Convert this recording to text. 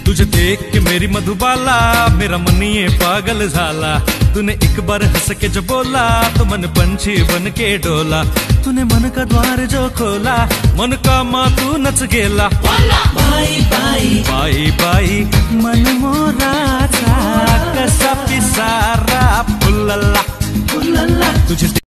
तुझे देख के मेरी मधुबाला, मेरा मन ये पागल झाला। तूने एक बार हंस के जो बोला तो मन पंछी बन के डोला। तूने मन का द्वार जो खोला, मन का माँ तू नच गेला। बाई बाई बाई बाई मन मोराचा कसा पिसारा फुलला फुलला तुझे